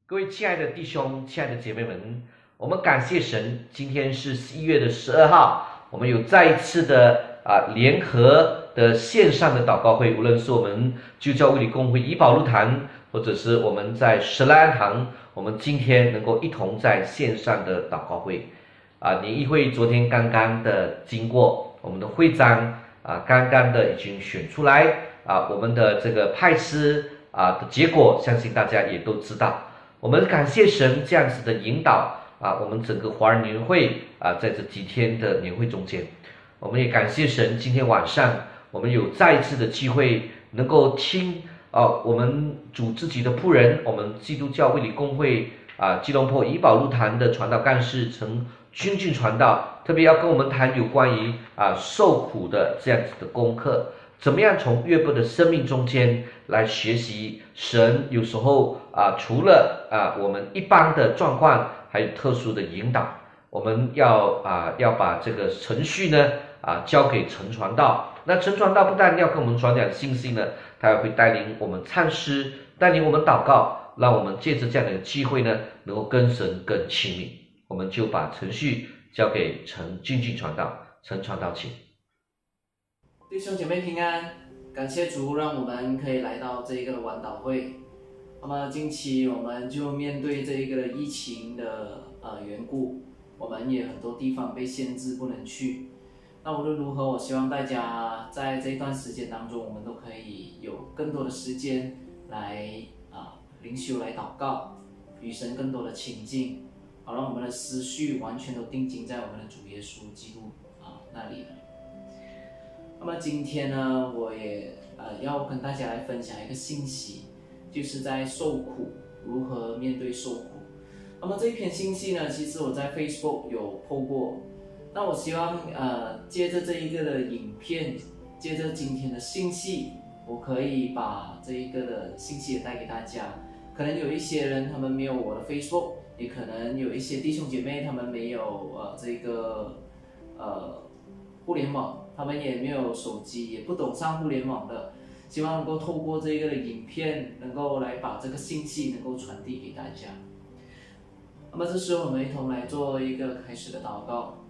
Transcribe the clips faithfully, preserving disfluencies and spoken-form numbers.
各位亲爱的弟兄、亲爱的姐妹们，我们感谢神，今天是十一月的十二号，我们有再一次的啊联合的线上的祷告会，无论是我们旧教卫理公会怡保路坛，或者是我们在石兰堂，我们今天能够一同在线上的祷告会。啊，年议会昨天刚刚的经过，我们的会长啊刚刚的已经选出来啊，我们的这个派司啊的结果，相信大家也都知道。我们感谢神这样子的引导啊，我们整个华人年会啊，在这几天的年会中间，我们也感谢神，今天晚上我们有再一次的机会能够听啊，我们主自己的仆人，我们基督教卫理公会啊基隆坡怡保路坛的传道干事陈君俊传道，特别要跟我们谈有关于啊受苦的这样子的功课。怎么样从约伯的生命中间来学习神？有时候啊，除了啊我们一般的状况，还有特殊的引导。我们要啊要把这个程序呢啊交给陈传道。那陈传道不但要跟我们传讲信息呢，他还会带领我们唱诗，带领我们祷告，让我们借着这样的机会呢，能够跟神更亲密。我们就把程序交给陈君俊传道，陈传道请。 弟兄姐妹平安，感谢主让我们可以来到这一个晚祷会。那么近期我们就面对这一个疫情的呃缘故，我们也很多地方被限制不能去。那无论如何，我希望大家在这一段时间当中，我们都可以有更多的时间来啊、呃、灵修来祷告，与神更多的亲近，好让我们的思绪完全都定睛在我们的主耶稣基督啊、呃、那里。那么今天呢，我也呃要跟大家来分享一个信息，就是在受苦如何面对受苦。那么这一篇信息呢，其实我在 Facebook 有 po 过。那我希望呃借着这一个的影片，借着今天的信息，我可以把这一个的信息也带给大家。可能有一些人他们没有我的 Facebook， 也可能有一些弟兄姐妹他们没有呃这个呃互联网。他们也没有手机，也不懂上互联网的，希望能够透过这个影片，能够来把这个信息能够传递给大家。那么这时候我们一同来做一个开始的祷告。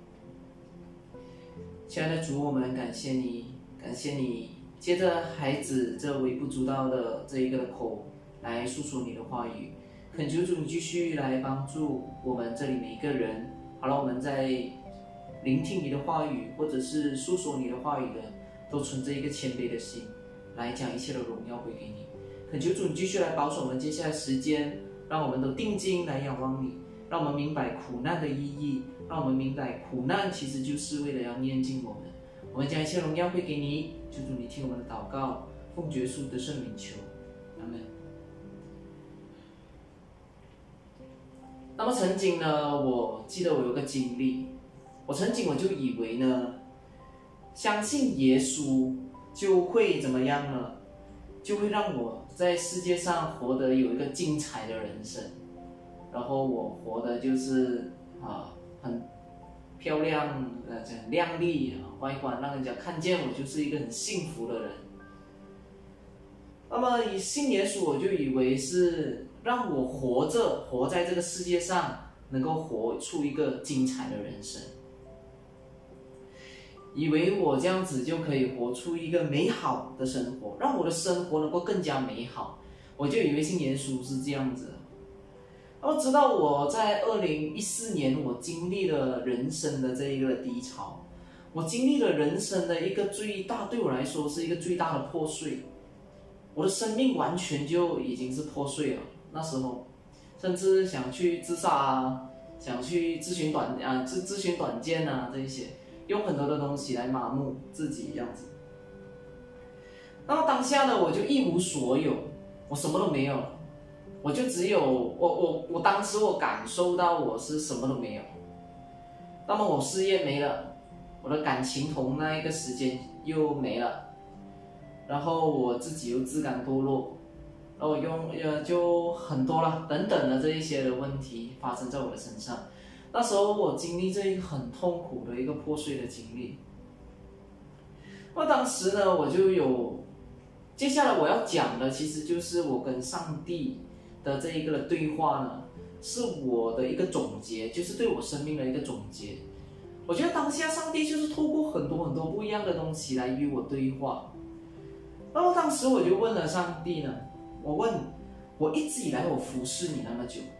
亲爱的主，我们感谢你，感谢你借着孩子这微不足道的这一个口来诉说你的话语，恳求主你继续来帮助我们这里每一个人，好了，我们在聆听你的话语，或者是诉说你的话语的，都存着一个谦卑的心，来将一切的荣耀归给你。恳求主你继续来保守我们接下来时间，让我们都定睛来仰望你，让我们明白苦难的意义，让我们明白苦难其实就是为了要念经我们。我们将一切荣耀归给你，求主你听我们的祷告，奉耶稣的圣名求，阿们。那么曾经呢，我记得我有个经历。我曾经我就以为呢，相信耶稣就会怎么样呢？就会让我在世界上活得有一个精彩的人生，然后我活得就是啊很漂亮，呃很亮丽啊，外观让人家看见我就是一个很幸福的人。那么以信耶稣，我就以为是让我活着，活在这个世界上，能够活出一个精彩的人生。以为我这样子就可以活出一个美好的生活，让我的生活能够更加美好，我就以为信耶稣是这样子。然后直到我在二零一四年，我经历了人生的这一个低潮，我经历了人生的一个最大，对我来说是一个最大的破碎，我的生命完全就已经是破碎了。那时候，甚至想去自杀啊，想去咨询短啊咨咨询短见啊这一些。用很多的东西来麻木自己这样子。那么当下呢，我就一无所有，我什么都没有了，我就只有我我我当时我感受到我是什么都没有。那么我事业没了，我的感情同那一个时间又没了，然后我自己又自甘堕落，然后用呃就很多了等等的这一些的问题发生在我的身上。那时候我经历这一个很痛苦的一个破碎的经历。那当时呢，我就有接下来我要讲的，其实就是我跟上帝的这一个的对话呢，是我的一个总结，就是对我生命的一个总结。我觉得当下上帝就是透过很多很多不一样的东西来与我对话。然后当时我就问了上帝呢，我问我一直以来我服侍你那么久，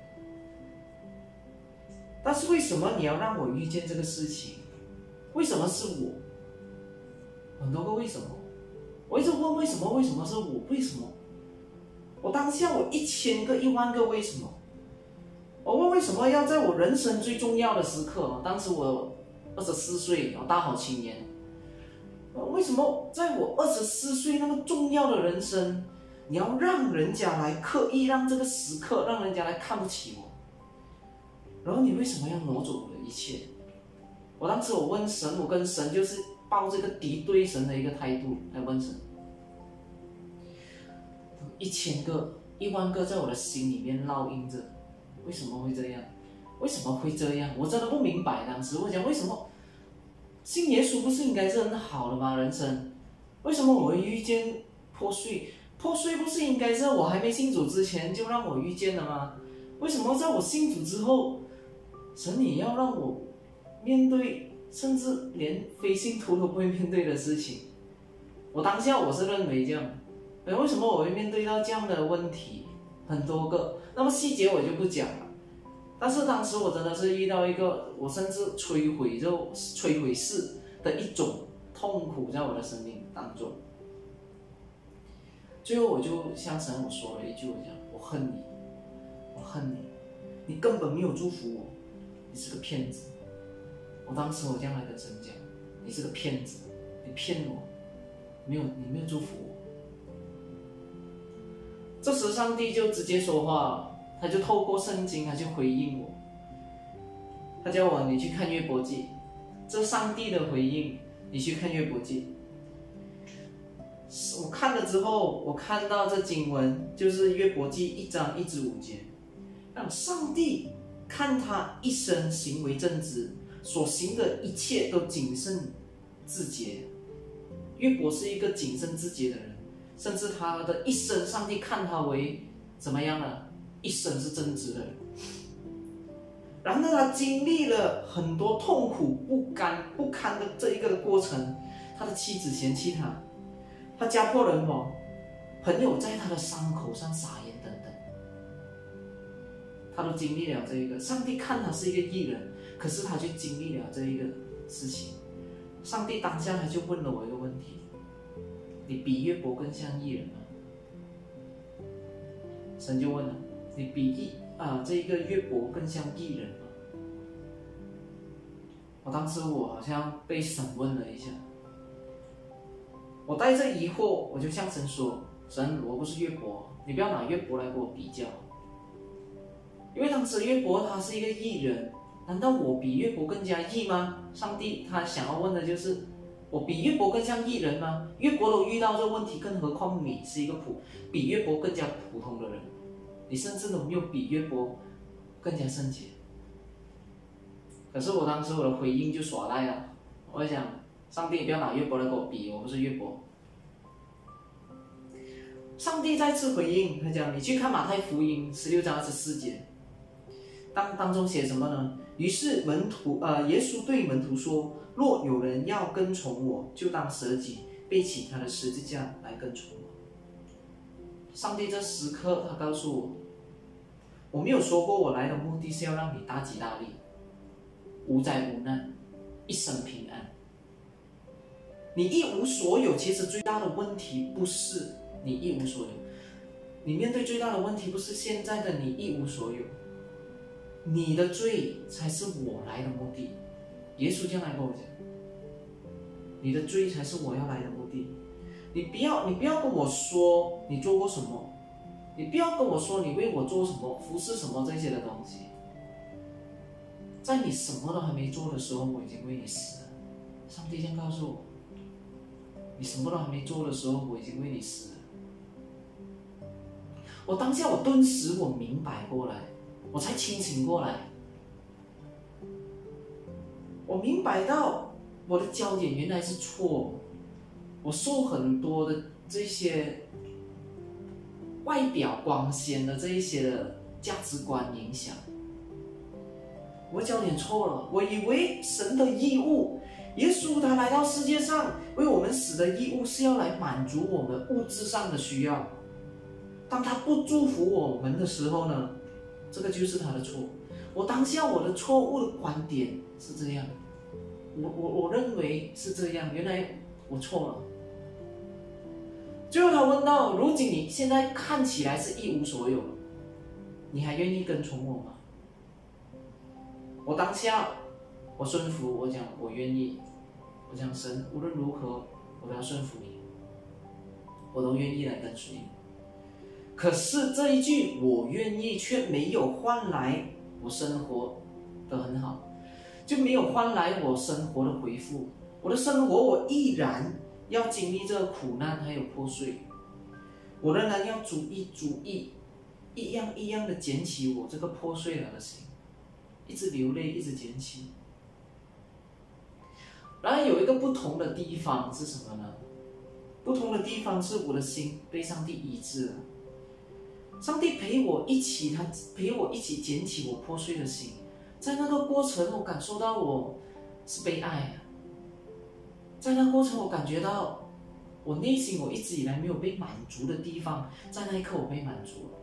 但是为什么你要让我遇见这个事情？为什么是我？很多个为什么，我一直问为什么？为什么是我？为什么？我当下我一千个、一万个为什么？我问为什么要在我人生最重要的时刻，当时我二十四岁，大好青年，为什么在我二十四岁那么重要的人生，你要让人家来刻意让这个时刻让人家来看不起我？然后你为什么要挪走我的一切？我当时我问神，我跟神就是抱这个敌对神的一个态度来问神。一千个、一万个在我的心里面烙印着，为什么会这样？为什么会这样？我真的不明白。当时我讲为什么信耶稣不是应该是很好的吗？人生为什么我会遇见破碎？破碎不是应该在我还没信主之前就让我遇见了吗？为什么在我信主之后，神也要让我面对甚至连非信徒都不会面对的事情？我当下我是认为这样，为什么我会面对到这样的问题？很多个，那么细节我就不讲了。但是当时我真的是遇到一个，我甚至摧毁就摧毁式的一种痛苦在我的生命当中。最后我就向神我说了一句，我讲我恨你，我恨你，你根本没有祝福我，你是个骗子。我当时我这样来跟神讲，你是个骗子，你骗我，没有你没有祝福我。这时上帝就直接说话，他就透过圣经，他就回应我，他叫我你去看约伯记，这上帝的回应，你去看约伯记。我看了之后，我看到这经文就是约伯记一章一至五节，让上帝看他一生行为正直，所行的一切都谨慎自洁。约伯是一个谨慎自洁的人，甚至他的一生，上帝看他为怎么样呢？一生是正直的人。然后他经历了很多痛苦不甘不堪的这一个的过程，他的妻子嫌弃他，他家破人亡，朋友在他的伤口上撒盐等等，他都经历了这一个。上帝看他是一个义人，可是他却经历了这一个事情。上帝当下他就问了我一个问题：你比约伯更像义人吗？神就问了：你比义啊这一个约伯更像义人吗？我当时我好像被审问了一下，我带着疑惑，我就向神说：神，我不是约伯，你不要拿约伯来跟我比较，因为当时约伯他是一个义人，难道我比约伯更加义吗？上帝他想要问的就是，我比约伯更像义人吗？约伯都遇到这个问题，更何况你是一个普比约伯更加普通的人，你甚至都没有比约伯更加圣洁。可是我当时我的回应就耍赖了，我想上帝不要拿约伯来跟我比，我不是约伯。上帝再次回应，他讲：你去看马太福音十六章二十四节，当当中写什么呢？于是门徒呃，耶稣对门徒说：若有人要跟从我，就当舍己，背起他的十字架来跟从我。上帝这时刻他告诉我，我没有说过我来的目的是要让你大吉大利，无灾无难，一生平安。你一无所有，其实最大的问题不是你一无所有，你面对最大的问题不是现在的你一无所有，你的罪才是我来的目的。耶稣这样来跟我讲，你的罪才是我要来的目的。你不要，你不要跟我说你做过什么，你不要跟我说你为我做什么、服侍什么这些的东西。在你什么都还没做的时候，我已经为你死了。上帝这样告诉我，你什么都还没做的时候，我已经为你死了。我当下我顿时我明白过来，我才清醒过来，我明白到我的焦点原来是错，我受很多的这些外表光鲜的这一些的价值观影响。我焦点错了，我以为神的义务，耶稣他来到世界上为我们死的义务是要来满足我们物质上的需要。当他不祝福我们的时候呢，这个就是他的错。我当下我的错误的观点是这样，我我我认为是这样，原来我错了。最后他问到：如今你现在看起来是一无所有了，你还愿意跟从我吗？我当下我顺服，我讲我愿意，我讲神无论如何我都要顺服你，我都愿意来跟随你。可是这一句我愿意却没有换来我生活的很好，就没有换来我生活的恢复。我的生活我依然要经历这个苦难还有破碎，我仍然要逐一逐一一样一样的捡起我这个破碎了的心，一直流泪一直捡起。然而有一个不同的地方是什么呢？不同的地方是我的心被上帝医治了。上帝陪我一起，他陪我一起捡起我破碎的心，在那个过程我感受到我是被爱啊，在那过程我感觉到我内心我一直以来没有被满足的地方，在那一刻我被满足了。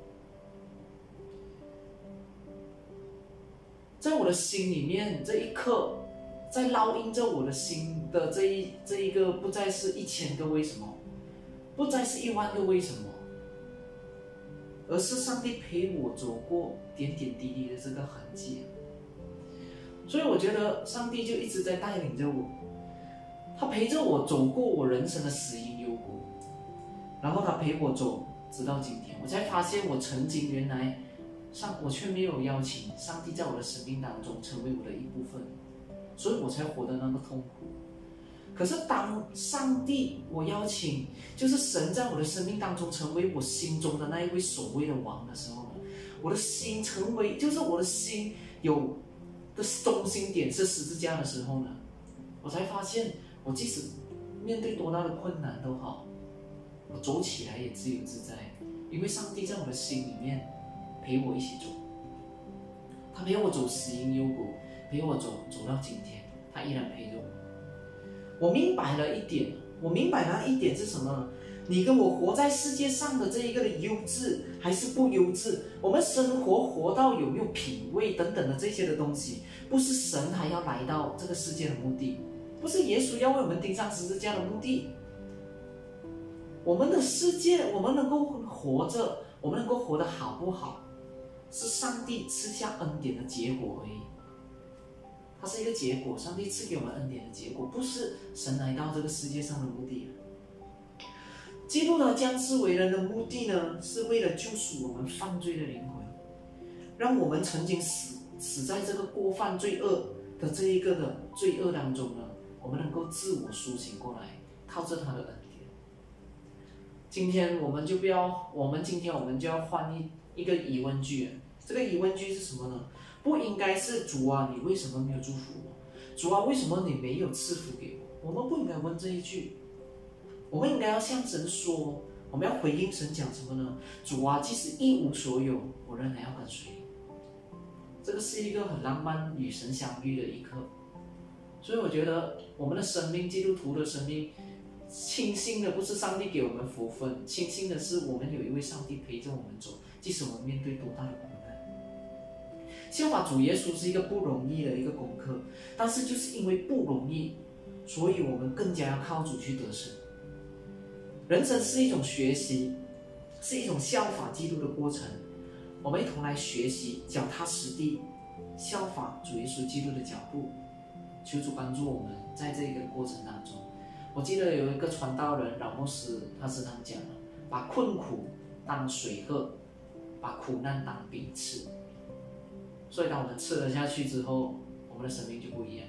在我的心里面，这一刻在烙印着我的心的这一这一个，不再是一千个为什么，不再是一万个为什么，而是上帝陪我走过点点滴滴的这个痕迹。所以我觉得上帝就一直在带领着我，他陪着我走过我人生的死荫幽谷，然后他陪我走直到今天，我才发现我曾经原来上我却没有邀请上帝在我的生命当中成为我的一部分，所以我才活得那么痛苦。可是当上帝我邀请，就是神在我的生命当中成为我心中的那一位守卫的王的时候呢，我的心成为就是我的心有的中心点是十字架的时候呢，我才发现我即使面对多大的困难都好，我走起来也自由自在，因为上帝在我的心里面陪我一起走，他陪我走死荫幽谷，陪我走走到今天，他依然陪着我。我明白了一点，我明白了一点是什么呢？你跟我活在世界上的这一个的优质还是不优质，我们生活活到有没有品味等等的这些的东西，不是神还要来到这个世界的目的，不是耶稣要为我们钉上十字架的目的。我们的世界，我们能够活着，我们能够活得好不好，是上帝赐下恩典的结果而已。它是一个结果，上帝赐给我们恩典的结果，不是神来到这个世界上的目的。基督的降世为人的目的呢，是为了救赎我们犯罪的灵魂，让我们曾经死死在这个过犯罪恶的这一个的罪恶当中呢，我们能够自我苏醒过来，靠着他的恩典。今天我们就不要，我们今天我们就要换一一个疑问句，这个疑问句是什么呢？不应该是主啊，你为什么没有祝福我？主啊，为什么你没有赐福给我？我们不应该问这一句，我们应该要向神说，我们要回应神讲什么呢？主啊，即使一无所有，我仍然要跟随你。这个是一个很浪漫与神相遇的一刻，所以我觉得我们的生命，基督徒的生命，庆幸的不是上帝给我们福分，庆幸的是我们有一位上帝陪着我们走，即使我们面对多大的苦难。效法主耶稣是一个不容易的一个功课，但是就是因为不容易，所以我们更加要靠主去得胜。人生是一种学习，是一种效法基督的过程，我们一同来学习，脚踏实地效法主耶稣基督的脚步，求主帮助我们在这个过程当中。我记得有一个传道人饶牧师，他时常讲了，把困苦当水喝，把苦难当饼吃。所以当我们吃了下去之后，我们的生命就不一样。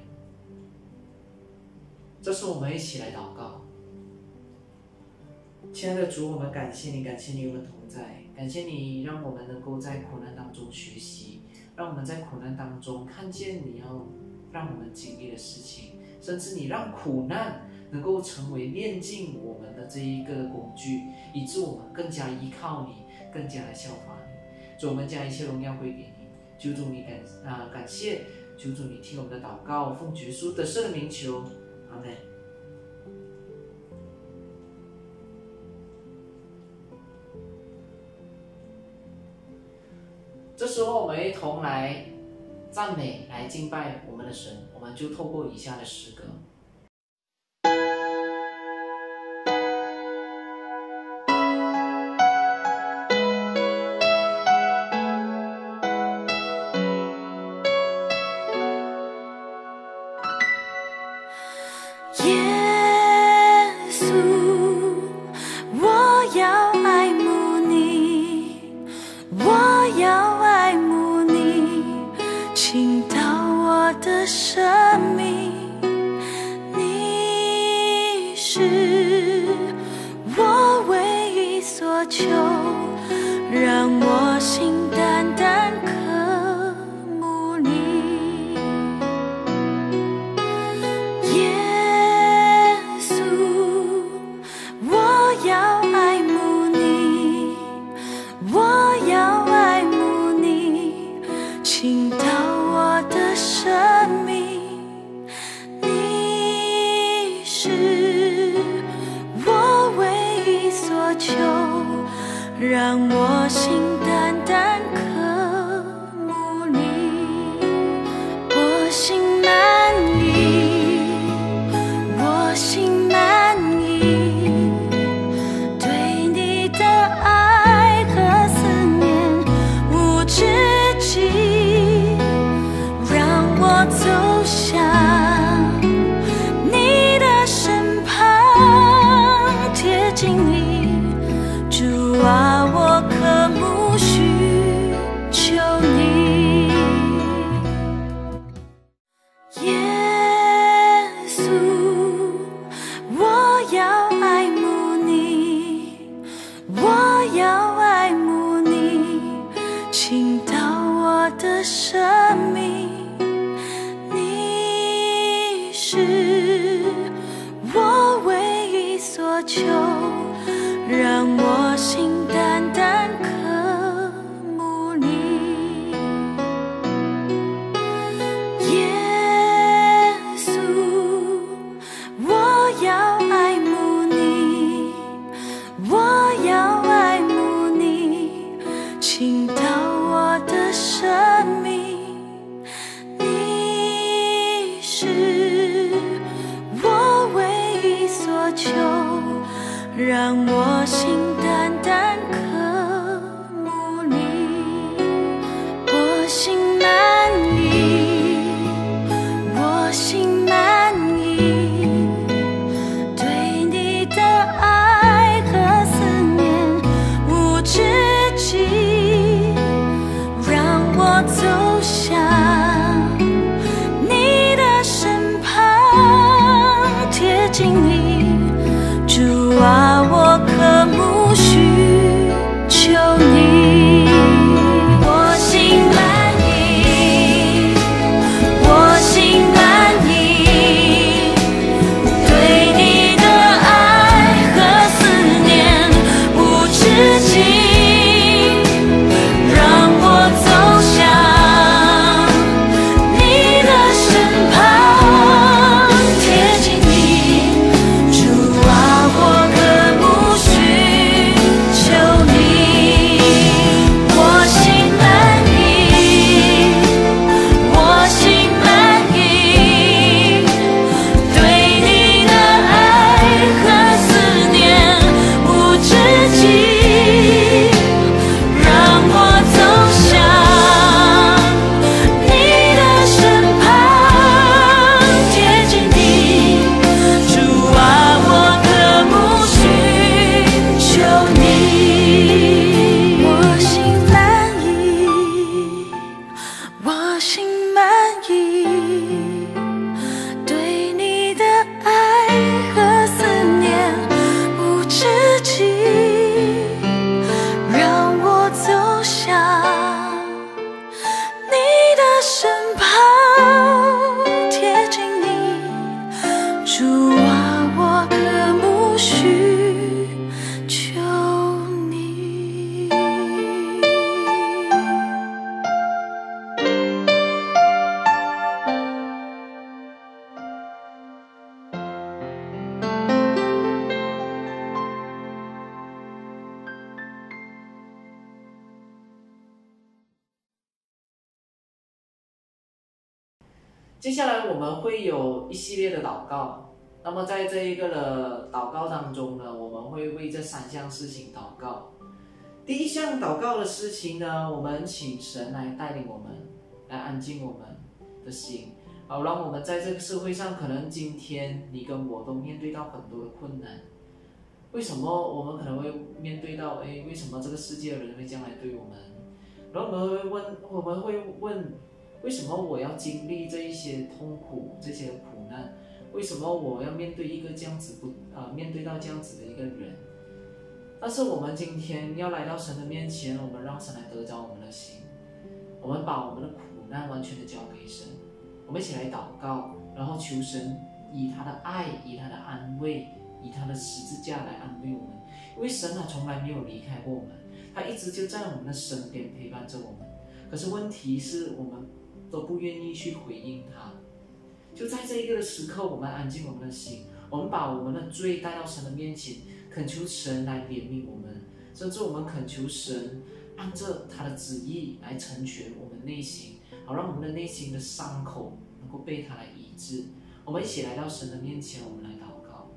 这时我们一起来祷告。亲爱的主，我们感谢你，感谢你与我们同在，感谢你让我们能够在苦难当中学习，让我们在苦难当中看见你要让我们经历的事情，甚至你让苦难能够成为炼净我们的这一个工具，以致我们更加依靠你， 更加的效法你。主，我们将一切荣耀归给你，求主你感啊感谢，求主你听我们的祷告，奉耶稣得胜的名求，阿门。这时候我们一同来赞美，来敬拜我们的神，我们就透过以下的诗歌。 让我心单单渴慕你，我心满意，我心满意，对你的爱和思念无止境，让我走向你的身旁，贴近你，主啊，我渴慕需求你，耶稣，我要爱慕你，我要爱慕你，倾倒我的生命，你是我唯一所求，让我心单单渴慕你，耶稣，我要爱慕你，我要爱慕你，倾倒我的生命，你是我唯一所求，让我心单单渴慕你，我心满意，我心满意，对你的爱和思念无止境，让我走向你的身旁，贴近你，主啊，我渴慕需求你，我心满意，我心满意，对你的爱和思念无止境，让我走向你的身旁，贴近你， 接下来我们会有一系列的祷告，那么在这一个的祷告当中呢，我们会为这三项事情祷告。第一项祷告的事情呢，我们请神来带领我们，来安静我们的心，好让我们在这个社会上，可能今天你跟我都面对到很多的困难。为什么我们可能会面对到，哎，为什么这个世界的人会这样来对我们？然后我们会问，我们会问，为什么我要经历这一些痛苦、这些苦难？为什么我要面对一个这样子不啊、呃，面对到这样子的一个人？但是我们今天要来到神的面前，我们让神来得着我们的心，我们把我们的苦难完全的交给神，我们一起来祷告，然后求神以他的爱，以他的安慰，以他的十字架来安慰我们，因为神他从来没有离开过我们，他一直就在我们的身边陪伴着我们。可是问题是我们都不愿意去回应他。就在这一个的时刻，我们安静我们的心，我们把我们的罪带到神的面前，恳求神来怜悯我们，甚至我们恳求神按着他的旨意来成全我们内心，好让我们的内心的伤口能够被他来医治。我们一起来到神的面前，我们来祷告。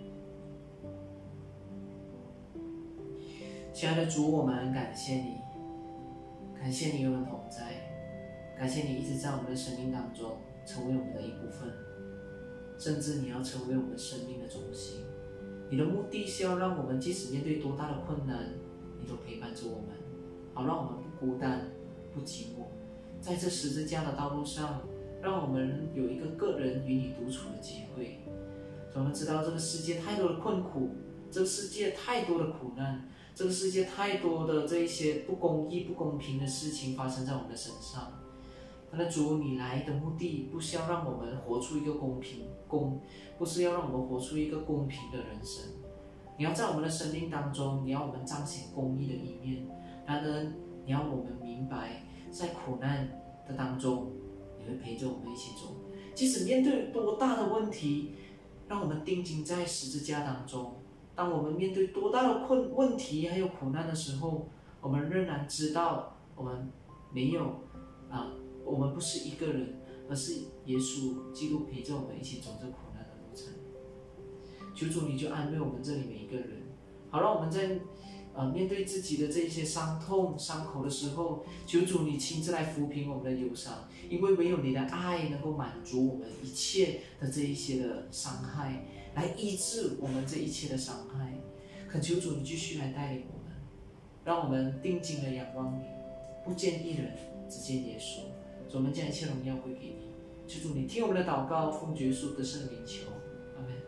亲爱的主，我们感谢你，感谢你与我们同在，感谢你一直在我们的生命当中成为我们的一部分，甚至你要成为我们生命的中心。你的目的是要让我们即使面对多大的困难，你都陪伴着我们，好让我们不孤单不寂寞。在这十字架的道路上，让我们有一个个人与你独处的机会。我们知道这个世界太多的困苦，这个世界太多的苦难，这个世界太多的这一些不公义不公平的事情发生在我们的身上。但是主，你来的目的不是要让我们活出一个公平公，不是要让我们活出一个公平的人生。你要在我们的生命当中，你要我们彰显公义的一面。然而，你要我们明白，在苦难的当中，你会陪着我们一起走。即使面对多大的问题，让我们定睛在十字架当中。当我们面对多大的困问题还有苦难的时候，我们仍然知道，我们没有啊。我们不是一个人，而是耶稣基督陪着我们一起走这苦难的路程。求主你就安慰我们这里每一个人，好让我们在呃面对自己的这一些伤痛伤口的时候，求主你亲自来抚平我们的忧伤，因为唯有你的爱能够满足我们一切的这一些的伤害，来医治我们这一切的伤害。恳求主你继续来带领我们，让我们定睛的仰望你，不见一人，只见耶稣。我们将一切荣耀归给你，求主你听我们的祷告，奉耶稣得胜的名求，阿们。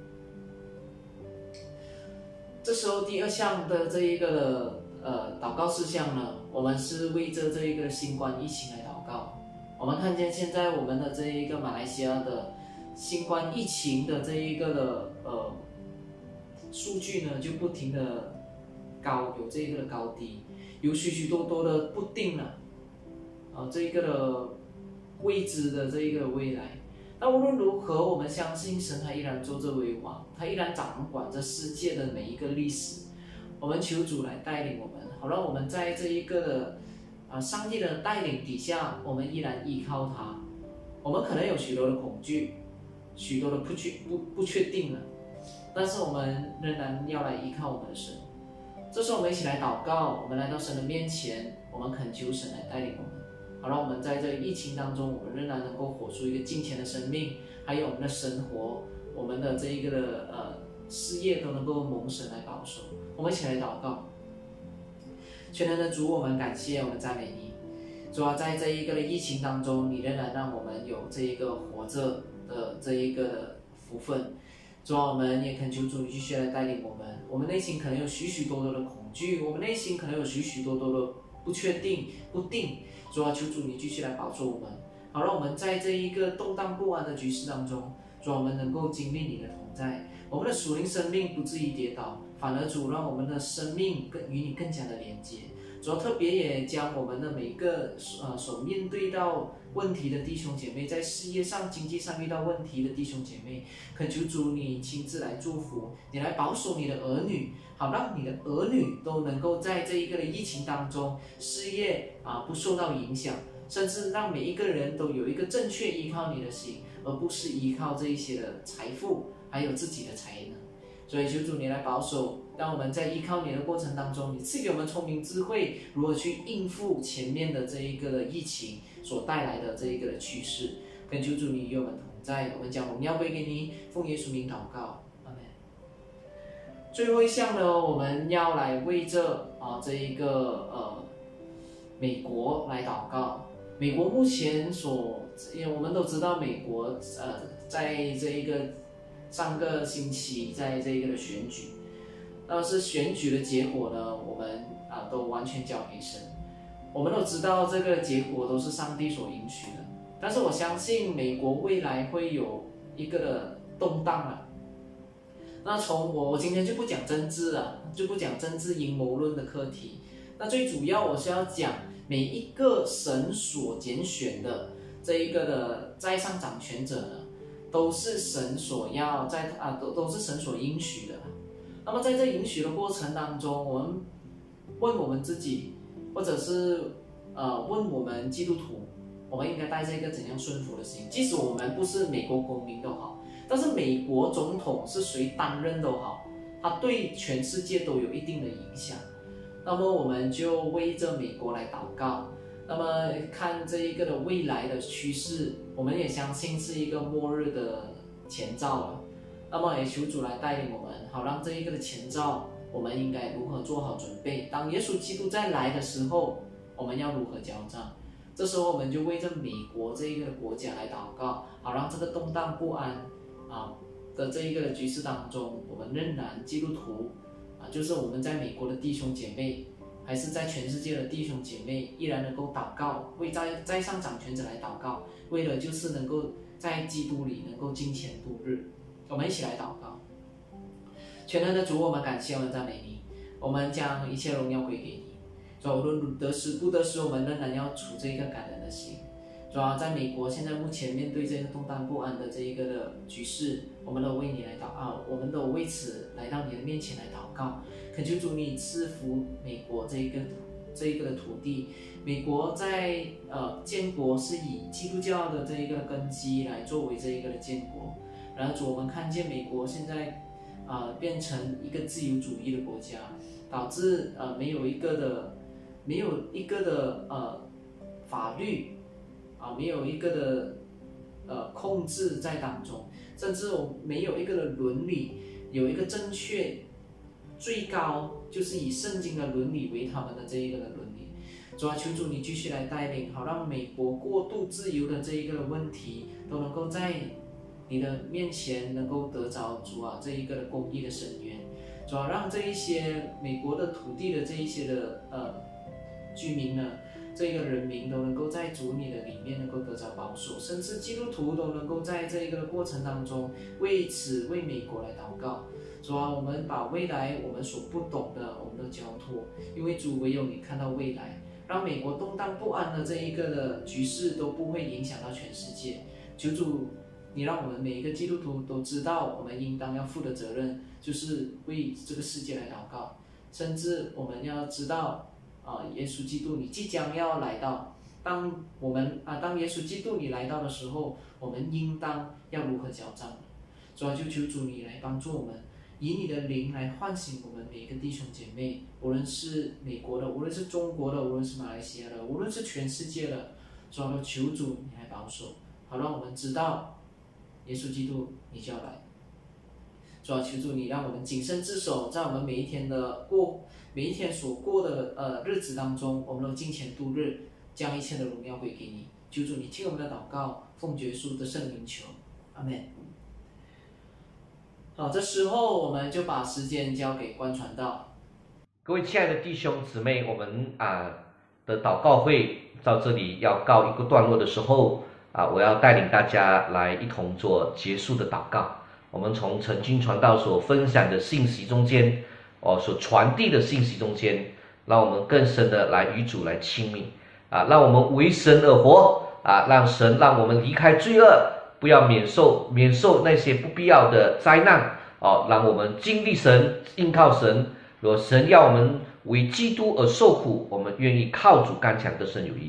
这时候第二项的这一个呃祷告事项呢，我们是为着这一个新冠疫情来祷告。我们看见现在我们的这一个马来西亚的新冠疫情的这一个的呃数据呢，就不停的高，有这一个的高低，有许许多多的不定了。呃，这一个的未知的这一个未来，那无论如何，我们相信神他依然坐着为王，他依然掌管着世界的每一个历史。我们求主来带领我们，好让我们在这一个的啊、呃、上帝的带领底下，我们依然依靠他。我们可能有许多的恐惧，许多的不确不不确定了，但是我们仍然要来依靠我们的神。这时候我们一起来祷告，我们来到神的面前，我们恳求神来带领我们。好让我们在这个疫情当中，我们仍然能够活出一个敬虔的生命，还有我们的生活，我们的这一个的呃事业都能够蒙神来保守。我们一起来祷告。全能的主，我们感谢，我们赞美你。主啊，在这一个的疫情当中，你仍然让我们有这一个活着的这一个福分。主啊，我们也恳求主你继续来带领我们。我们内心可能有许许多多的恐惧，我们内心可能有许许多多的不确定、不定。主啊，求主你继续来保守我们，好让我们在这一个动荡不安的局势当中，主啊，我们能够经历你的同在，我们的属灵生命不至于跌倒，反而主让我们的生命更与你更加的连接。主啊，特别也将我们的每一个呃所面对到问题的弟兄姐妹，在事业上、经济上遇到问题的弟兄姐妹，恳求主你亲自来祝福，你来保守你的儿女，好让你的儿女都能够在这一个的疫情当中，事业啊不受到影响， 甚至让每一个人都有一个正确依靠你的心，而不是依靠这一些的财富，还有自己的才能。所以求主你来保守，让我们在依靠你的过程当中，你赐给我们聪明智慧，如何去应付前面的这一个的疫情所带来的这一个的趋势。跟求主你与我们同在，我们将荣耀归给你，奉耶稣名祷告，阿们。最后一项呢，我们要来为这啊这一个呃美国来祷告。美国目前所，因为我们都知道美国呃在这一个上个星期在这一个的选举，但是选举的结果呢，我们啊都完全交给神。我们都知道这个结果都是上帝所允许的，但是我相信美国未来会有一个的动荡啊。那从我我今天就不讲政治啊，就不讲政治阴谋论的课题。那最主要我是要讲每一个神所拣选的这一个的在上掌权者呢，都是神所要在啊都都是神所应许的。那么在这应许的过程当中，我们问我们自己，或者是呃问我们基督徒，我们应该带着一个怎样顺服的心？即使我们不是美国公民都好，但是美国总统是谁担任都好，他对全世界都有一定的影响。那么我们就为着美国来祷告。那么看这一个的未来的趋势，我们也相信是一个末日的前兆了。那么也求主来带领我们，好让这一个的前兆，我们应该如何做好准备？当耶稣基督再来的时候，我们要如何交账？这时候我们就为着美国这一个国家来祷告，好让这个动荡不安啊的这一个局势当中，我们仍然基督徒啊，就是我们在美国的弟兄姐妹，还是在全世界的弟兄姐妹，依然能够祷告，为在在上掌权者来祷告，为了就是能够在基督里能够金钱度日。我们一起来祷告。全能的主，我们感谢我们赞美你，我们将一切荣耀归给你。主啊，无论得失不得失，我们仍然要处这一个感恩的心。主啊，在美国现在目前面对这个动荡不安的这一个的局势，我们都为你来祷告，我们都为此来到你的面前来祷告，恳求主你赐福美国这一个这一个的土地。美国在呃建国是以基督教的这一个根基来作为这一个的建国，然后主我们看见美国现在啊、呃、变成一个自由主义的国家，导致呃没有一个的没有一个的呃法律啊，没有一个的呃控制在当中，甚至我没有一个的伦理，有一个正确最高就是以圣经的伦理为他们的这一个的伦理。主啊，求主你继续来带领，好让美国过度自由的这一个问题都能够在你的面前能够得着主啊这一个的公义的伸冤。主啊，让这一些美国的土地的这一些的呃居民呢，这个人民都能够在主你的里面能够得着保守，甚至基督徒都能够在这个过程当中为此为美国来祷告。主啊，我们把未来我们所不懂的我们都交托，因为主唯有你看到未来，让美国动荡不安的这一个的局势都不会影响到全世界。求主你让我们每一个基督徒都知道我们应当要负的责任，就是为这个世界来祷告，甚至我们要知道啊，耶稣基督你即将要来到，当我们啊，当耶稣基督你来到的时候，我们应当要如何交账？主啊，就求主你来帮助我们，以你的灵来唤醒我们每一个弟兄姐妹，无论是美国的，无论是中国的，无论是马来西亚的，无论是全世界的，主啊，求主你来保守，好让我们知道耶稣基督你就要来。主啊，求主你让我们谨慎自守，在我们每一天的过每一天所过的呃日子当中，我们都金钱度日，将一切的荣耀归给你。求主你听我们的祷告，奉耶稣的圣名求，阿们。好，这时候我们就把时间交给关传道。 各位亲爱的弟兄姊妹，我们啊的祷告会到这里要告一个段落的时候啊，我要带领大家来一同做结束的祷告。我们从陈经传道所分享的信息中间，哦，所传递的信息中间，让我们更深的来与主来亲密啊，让我们为神而活啊，让神让我们离开罪恶，不要免受免受那些不必要的灾难哦，让我们经历神，依靠神。若神要我们为基督而受苦，我们愿意靠主刚强得胜有益。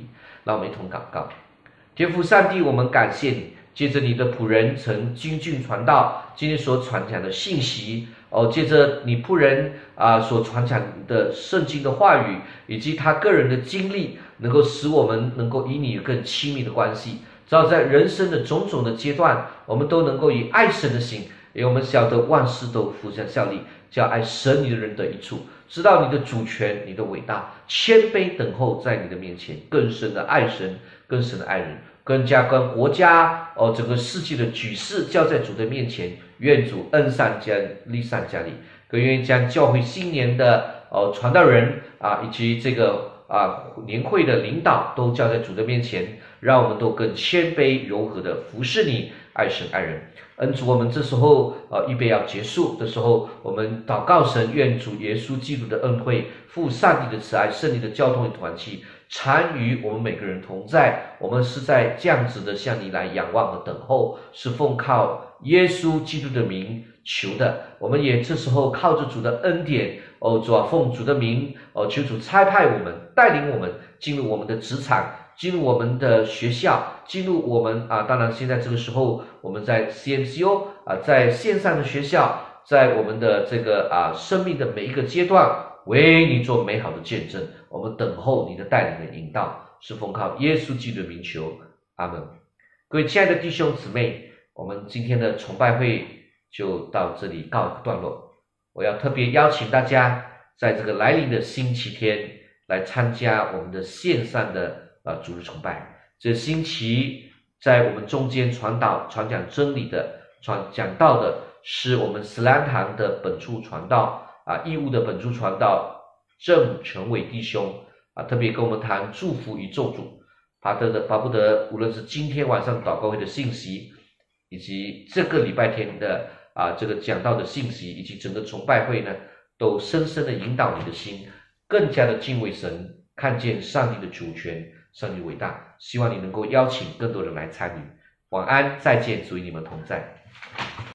让我们一同祷告。天父上帝，我们感谢你，借着你的仆人曾精进传道，今天所传讲的信息，哦，借着你仆人啊所传讲的圣经的话语，以及他个人的经历，能够使我们能够与你有更亲密的关系。只要在人生的种种的阶段，我们都能够以爱神的心，因为我们晓得万事都互相效力，叫爱神你的人得益处。知道你的主权，你的伟大，谦卑等候在你的面前，更深的爱神，更深的爱人，更加跟国家哦整个世界的局势交在主的面前。愿主恩上加力上加力，更愿意将教会新年的哦传道人啊，以及这个啊年会的领导都交在主的面前，让我们都更谦卑柔和的服侍你，爱神爱人。恩主，我们这时候呃预备要结束的时候，我们祷告神，愿主耶稣基督的恩惠、父上帝的慈爱、圣灵的交通与团契常与我们每个人同在。我们是在这样子的向你来仰望和等候，是奉靠耶稣基督的名求的。我们也这时候靠着主的恩典，哦主啊，奉主的名，哦求主差派我们，带领我们进入我们的职场，进入我们的学校，进入我们啊，当然现在这个时候我们在 C M C O 啊，在线上的学校，在我们的这个啊生命的每一个阶段，为你做美好的见证。我们等候你的带领的引导，是奉靠耶稣基督的名求，阿们。各位亲爱的弟兄姊妹，我们今天的崇拜会就到这里告一个段落。我要特别邀请大家在这个来临的星期天来参加我们的线上的呃主日崇拜。这星期在我们中间传导传讲真理的传讲道的是我们斯兰堂的本处传道啊，义务的本处传道郑成伟弟兄啊，特别跟我们谈祝福与咒诅，巴得的巴不得无论是今天晚上祷告会的信息，以及这个礼拜天的啊这个讲道的信息，以及整个崇拜会呢，都深深的引导你的心，更加的敬畏神，看见上帝的主权，上帝伟大。希望你能够邀请更多人来参与。晚安，再见，主与你们同在。